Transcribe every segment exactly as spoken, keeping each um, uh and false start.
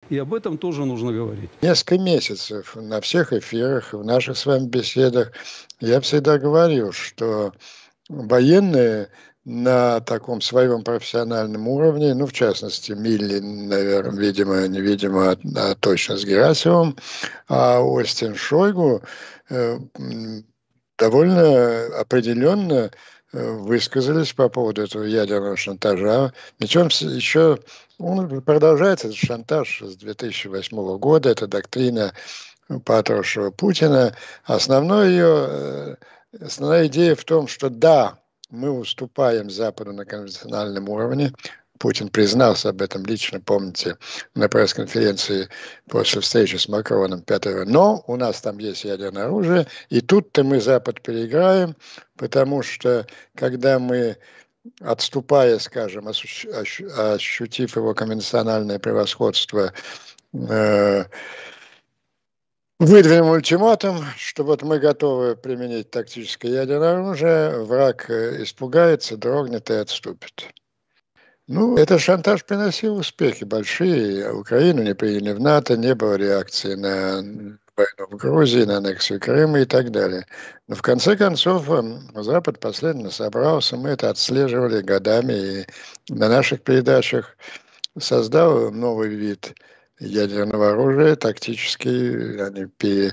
И об этом тоже нужно говорить. Несколько месяцев на всех эфирах, в наших с вами беседах я всегда говорил, что военные на таком своем профессиональном уровне, ну, в частности, Милли, наверное, видимо, невидимо, а точно с Герасимовым, а Остин Шойгу э, довольно определенно высказались по поводу этого ядерного шантажа. Причем еще он продолжается, этот шантаж с две тысячи восьмого года, это доктрина Патрушева Путина. Основное ее, основная идея в том, что да, мы уступаем Западу на конвенциональном уровне. Путин признался об этом лично, помните, на пресс-конференции после встречи с Макроном пятого. Но у нас там есть ядерное оружие, и тут-то мы Запад переиграем, потому что когда мы, отступая, скажем, ощутив его конвенциональное превосходство, э выдвинем ультиматум, что вот мы готовы применить тактическое ядерное оружие, враг испугается, дрогнет и отступит. Ну, этот шантаж приносил успехи большие. Украину не приняли в НАТО, не было реакции на войну в Грузии, на аннексию Крыма и так далее. Но в конце концов Запад последовательно собрался, мы это отслеживали годами, и на наших передачах создал новый вид ядерного оружия, тактически они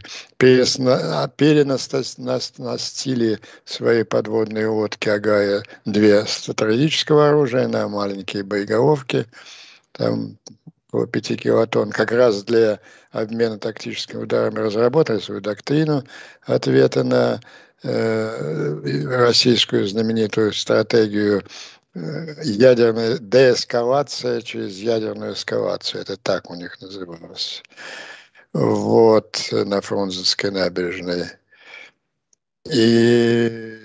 перенастили свои подводные лодки Агая две стратегического оружия на маленькие боеголовки, там около пяти килотонн, как раз для обмена тактическими ударами разработали свою доктрину ответа на э, российскую знаменитую стратегию ядерная деэскалация через ядерную эскалацию. Это так у них называлось. Вот, на Фрунзенской набережной. И,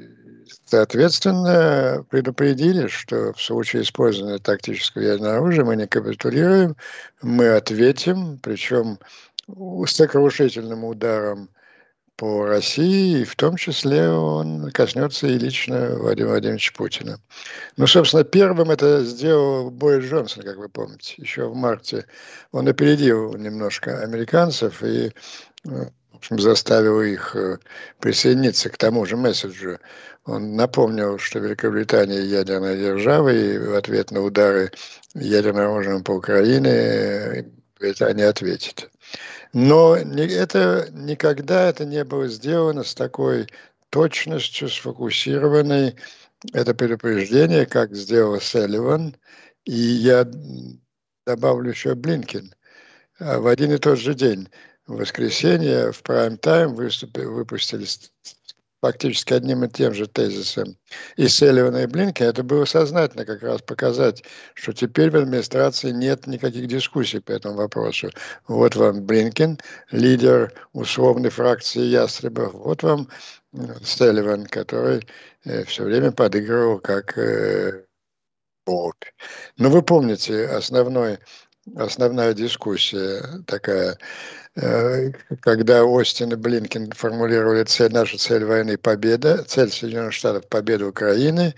соответственно, предупредили, что в случае использования тактического ядерного оружия мы не капитулируем, мы ответим, причем сокрушительным ударом по России, и в том числе он коснется и лично Владимира Владимировича Путина. Ну, собственно, первым это сделал Борис Джонсон, как вы помните, еще в марте. Он опередил немножко американцев и, в общем, заставил их присоединиться к тому же месседжу. Он напомнил, что Великобритания ядерная держава, и в ответ на удары ядерным оружием по Украине Британия ответит. Но это никогда это не было сделано с такой точностью, сфокусированной. Это предупреждение, как сделал Салливан, и я добавлю еще Блинкен. В один и тот же день, в воскресенье, в прайм-тайм выпустили фактически одним и тем же тезисом и Салливана, и Блинкена. Это было сознательно как раз показать, что теперь в администрации нет никаких дискуссий по этому вопросу. Вот вам Блинкен, лидер условной фракции ястребов. Вот вам Салливан, который э, все время подыгрывал как э, бог. Но вы помните, основной, основная дискуссия такая, э, когда Остин и Блинкен формулировали цель, наша цель войны — победа, цель Соединенных Штатов — победа Украины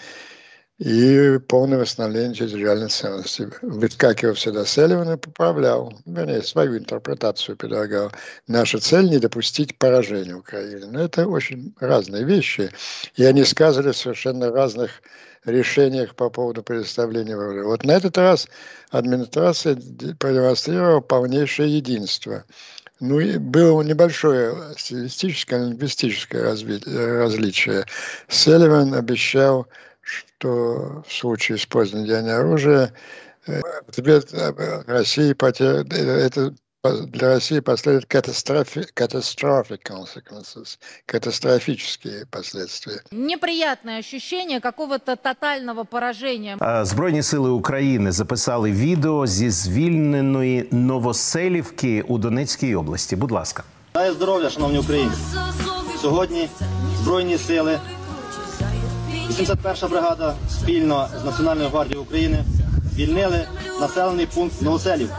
и полное восстановление территориальной целостности. Выскакивал всегда Салливан и поправлял, вернее, свою интерпретацию предлагал. Наша цель — не допустить поражения Украины. Но это очень разные вещи, и они сказали в совершенно разных решениях по поводу предоставления вооружения. Вот на этот раз администрация продемонстрировала полнейшее единство. Ну и было небольшое стилистическое, лингвистическое различие. Салливан обещал, что в случае использования ядерного оружия ответ России потеряет, это для России последуют catastrophic consequences, катастрофические последствия. Неприятне ощущение какого-то тотального пораження. Збройні сили України записали відео зі звільненої Новоселівки у Донецькій області. Будь ласка. Бажаю здоров'я, шановні українці. Сьогодні Збройні сили, вісімдесят перша бригада спільно з Національною гвардією України звільнили населений пункт Новоселівка.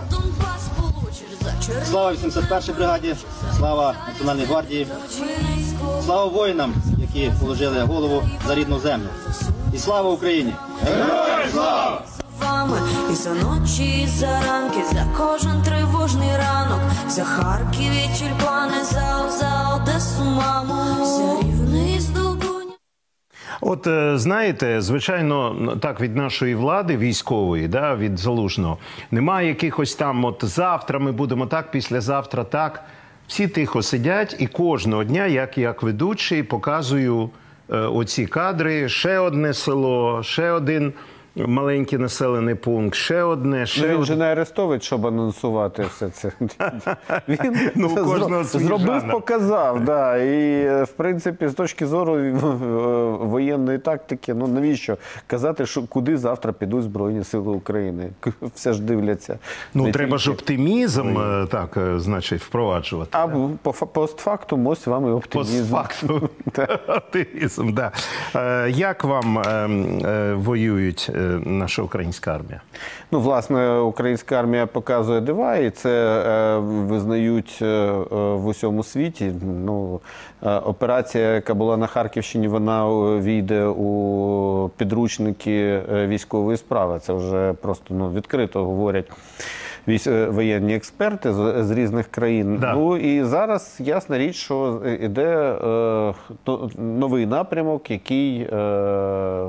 Слава вісімдесят першій бригаді, слава Національній гвардії, слава воїнам, які положили голову за рідну землю. І слава Україні! Героям слава! І за ночі, і за ранки, за кожен тривог. кожний ранок. За Харків і тюльпани, за, за Одесу, маму, за Рівне і Здолбунь. От знаєте, звичайно, так від нашої влади військової, да, від Залужного, немає якихось там, от завтра ми будемо так, післязавтра так. Всі тихо сидять і кожного дня, як як ведучий, показую е, оці кадри. Ще одне село, ще один маленький населений пункт, ще одне, ще Він од... же не Арестович, щоб анонсувати все це. Він ну, у кожного зробив, показав. Да. І, в принципі, з точки зору воєнної тактики, ну навіщо казати, що куди завтра підуть Збройні Сили України? Все ж дивляться. Ну, треба ж оптимізм, так, значить, впроваджувати. А да? по, постфактум ось вам і оптимізм. Постфактум. Оптимізм, так. Да. Як вам е, е, воюють наша українська армія? Ну, власне, українська армія показує дива, і це е, визнають е, в усьому світі. Ну, е, операція, яка була на Харківщині, вона війде у підручники військової справи. Це вже просто ну, відкрито говорять воєнні експерти з, з різних країн. Да. Ну і зараз ясна річ, що йде е, новий напрямок, який е,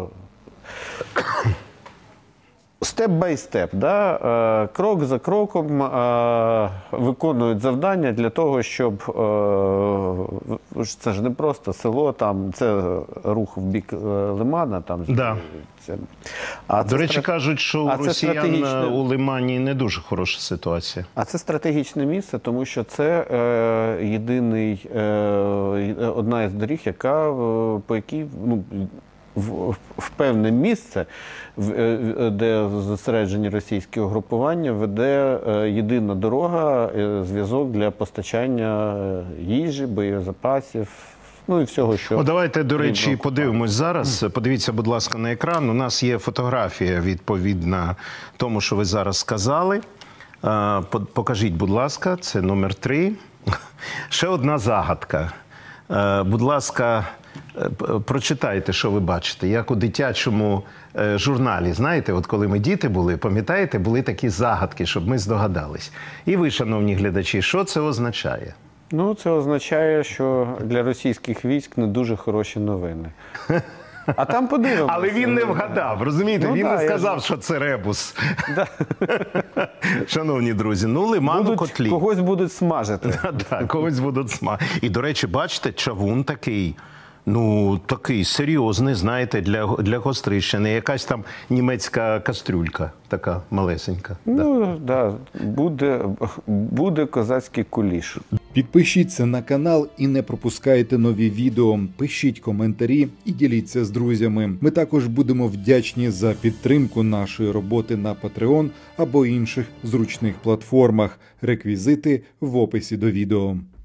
степ-бай-степ, да? Крок за кроком виконують завдання для того, щоб це ж не просто село, там це рух в бік Лимана. Там, да. це... а До це речі, страт... кажуть, що у росіян стратегічне... у Лимані не дуже хороша ситуація. А це стратегічне місце, тому що це е, єдиний, е, одна із доріг, яка, по якій, ну, В, в певне місце, в, де зосереджені російські угрупування, веде е, єдина дорога, е, зв'язок для постачання їжі, боєзапасів, ну і всього, що... О, давайте, до речі, подивимось зараз. Подивіться, будь ласка, на екран. У нас є фотографія відповідна тому, що ви зараз сказали. Е, покажіть, будь ласка, це номер три. Ще одна загадка. Е, будь ласка, прочитайте, що ви бачите, як у дитячому е, журналі. Знаєте, от коли ми діти були, пам'ятаєте, були такі загадки, щоб ми здогадались. І ви, шановні глядачі, що це означає? Ну, це означає, що для російських військ не дуже хороші новини. А там подивимося. Але він не вгадав, розумієте? Ну, він да, не сказав, я... що це ребус. Да. Шановні друзі, ну Лиман у котлі. Когось будуть смажити. Да, да, когось будуть смажити. І, до речі, бачите, чавун такий, ну, такий серйозний, знаєте, для, для Гострищини. Якась там німецька кастрюлька, така малесенька. Ну, так, да. да, буде, буде козацький куліш. Підпишіться на канал і не пропускайте нові відео. Пишіть коментарі і діліться з друзями. Ми також будемо вдячні за підтримку нашої роботи на Patreon або інших зручних платформах. Реквізити в описі до відео.